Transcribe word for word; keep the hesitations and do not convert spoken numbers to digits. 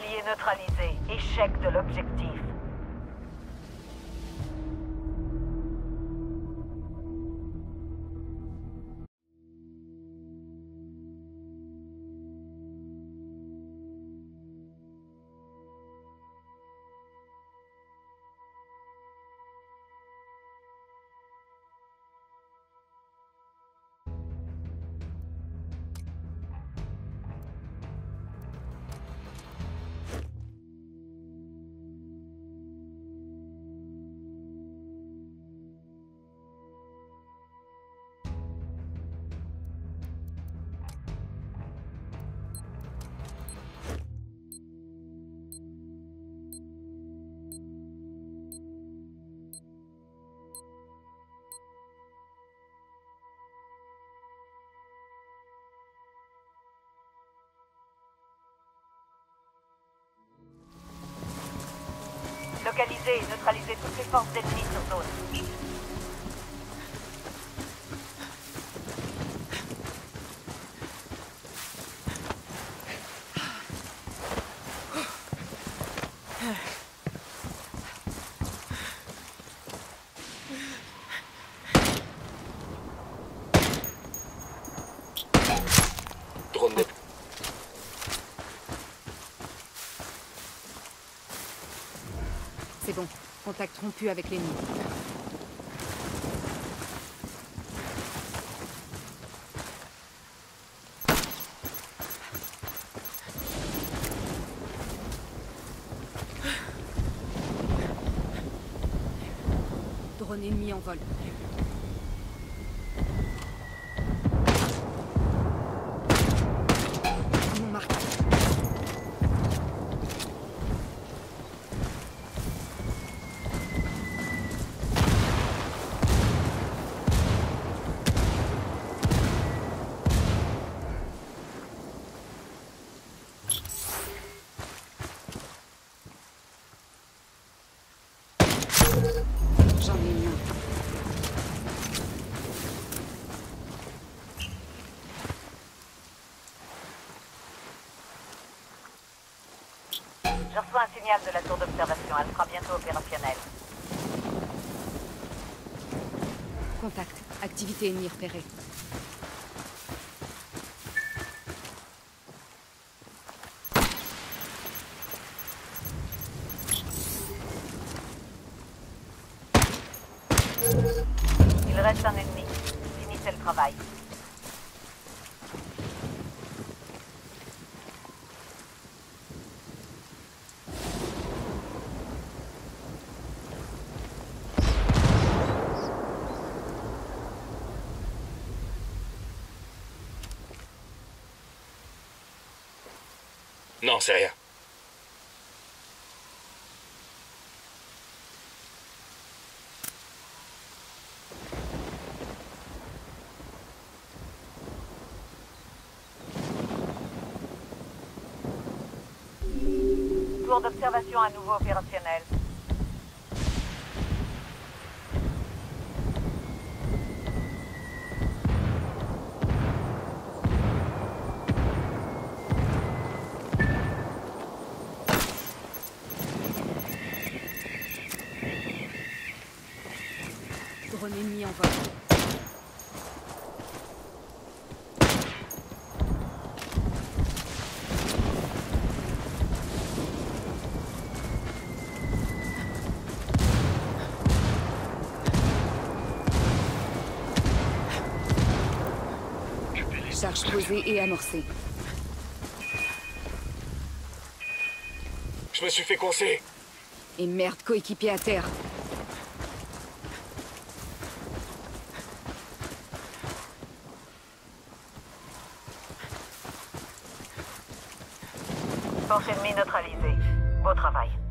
Allié neutralisé. Échec de l'objectif. Localiser et neutraliser toutes les forces ennemies sur zone. Drone net. C'est bon. Contact rompu avec l'ennemi. Drone ennemi en vol. Mon marqueur. J'en ai eu un. Je reçois un signal de la tour d'observation. Elle sera bientôt opérationnelle. Contact. Activité ennemie repérée. Il reste un ennemi. Finissez le travail. Non, c'est rien. Tour d'observation à nouveau opérationnelle. Drone ennemi en vol. Charge posée et amorcée. Je me suis fait coincer. Et merde, coéquipier à terre. Force ennemie neutralisée. Beau travail.